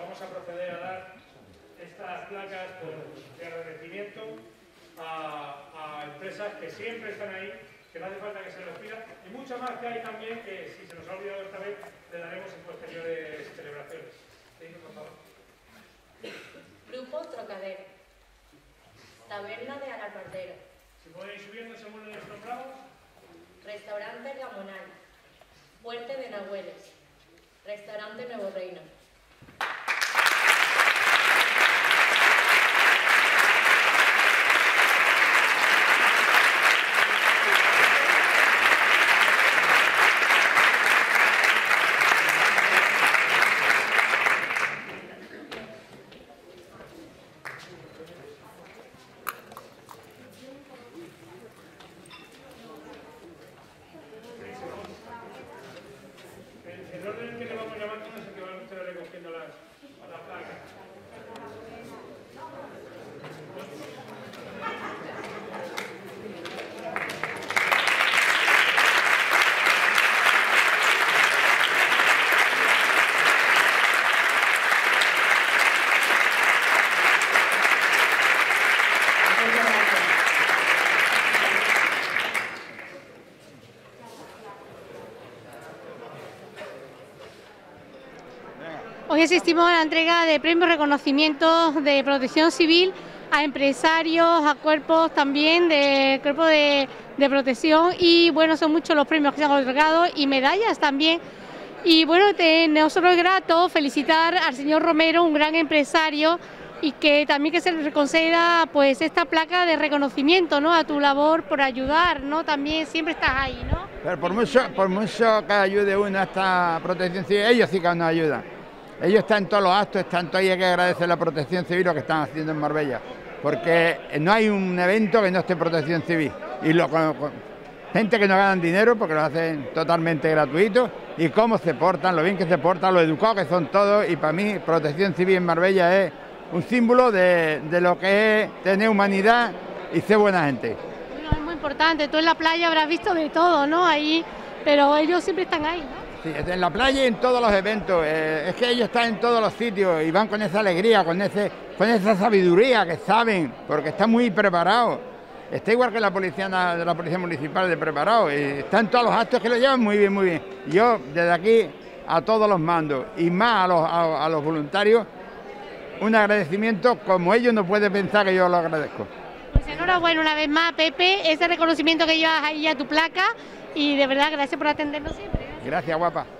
vamos a proceder a dar estas placas de agradecimiento a empresas que siempre están ahí, que no hace falta que se los pida, y muchas más que hay también que, si se nos ha olvidado esta vez, le daremos en posteriores celebraciones. ¿Sí, por favor? Grupo Trocadero, Taberna de Alarmardero. Si pueden ir subiendo según los nombrados. Restaurante Gamonal, Fuerte de Nahueles, Restaurante Nuevo Reino. El orden que le vamos llamando es el que van ustedes recogiendo las placas. Hoy asistimos a la entrega de premios reconocimientos de protección civil a empresarios, a cuerpos también de cuerpos de protección, y bueno, son muchos los premios que se han otorgado y medallas también. Y bueno, nosotros es grato felicitar al señor Romero, un gran empresario, y que también que se le conceda pues esta placa de reconocimiento, ¿no?, a tu labor por ayudar, ¿no? También siempre estás ahí, ¿no? Pero por mucho que ayude uno a esta protección civil, ellos sí que nos ayudan. Ellos están en todos los actos, están todos, y hay que agradecer la protección civil lo que están haciendo en Marbella, porque no hay un evento que no esté en protección civil. Y gente que no ganan dinero porque lo hacen totalmente gratuito, y cómo se portan, lo bien que se portan, lo educados que son todos, y para mí protección civil en Marbella es un símbolo de lo que es tener humanidad y ser buena gente. Bueno, es muy importante, tú en la playa habrás visto de todo, ¿no?, ahí, pero ellos siempre están ahí, ¿no? Sí, en la playa y en todos los eventos, es que ellos están en todos los sitios y van con esa alegría, con esa sabiduría que saben, porque están muy preparados. Está igual que la policía municipal de preparado, y están todos los actos que lo llevan muy bien, muy bien. Yo desde aquí a todos los mandos y más a los voluntarios, un agradecimiento como ellos no pueden pensar que yo lo agradezco. Pues enhorabuena una vez más, Pepe, ese reconocimiento que llevas ahí a tu placa, y de verdad gracias por atendernos siempre. Gracias, guapa.